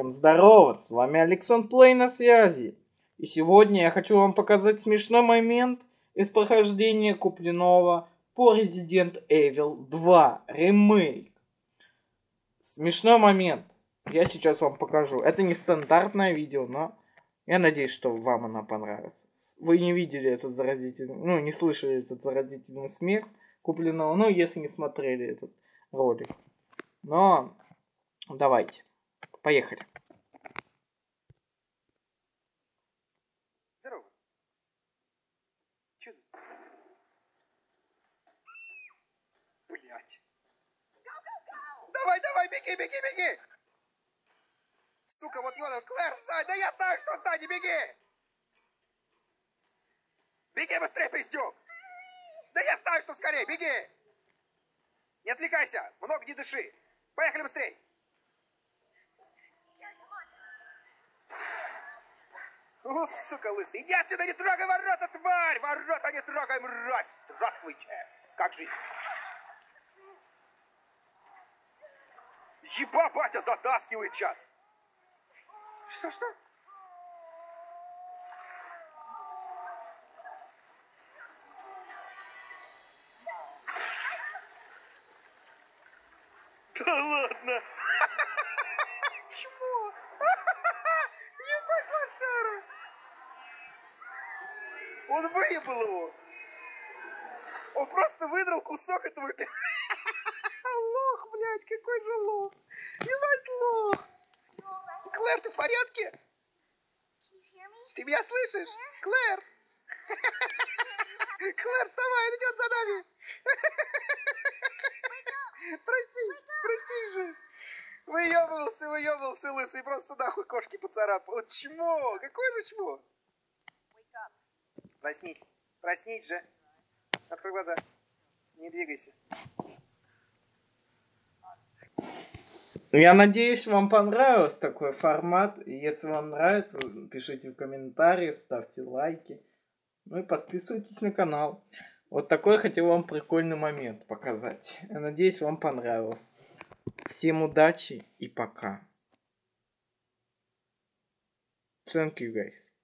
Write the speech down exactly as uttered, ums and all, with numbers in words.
Всем здорово, с вами Александр Плей на связи. И сегодня я хочу вам показать смешной момент из прохождения купленного по Resident Evil два ремейк. Смешной момент. Я сейчас вам покажу. Это не стандартное видео, но я надеюсь, что вам оно понравится. Вы не видели этот заразительный, ну не слышали этот заразительный смех купленного, ну если не смотрели этот ролик. Но давайте. Поехали. Здорово. Чё? Блять. Давай, давай, беги, беги, беги. Сука, вот его, Клэр, сзади. Да я знаю, что сзади, беги. Беги быстрее, пиздюк. Да я знаю, что скорее, беги. Не отвлекайся, много не дыши. Поехали быстрей. О, сука лысый, иди отсюда, не трогай ворота, тварь! Ворота не трогай, мразь! Здравствуйте! Как жизнь? Еба, батя затаскивает сейчас! Что-что? Да ладно! Чмо? Ебать лошара! Он выебал его. Он просто выдрал кусок этого. Лох, блядь, какой же лох. Ебать лох. Клэр, ты в порядке? Ты меня слышишь? Клэр. Клэр, вставай, он идет за нами. Прости, прости же. Выебывался, выебывался, лысый, просто нахуй кошки поцарапал. Чмо, какой же чмо? Проснись. Проснись же. Открой глаза. Не двигайся. Я надеюсь, вам понравился такой формат. Если вам нравится, пишите в комментариях, ставьте лайки. Ну и подписывайтесь на канал. Вот такой хотел вам прикольный момент показать. Я надеюсь, вам понравилось. Всем удачи и пока. Thank you, guys.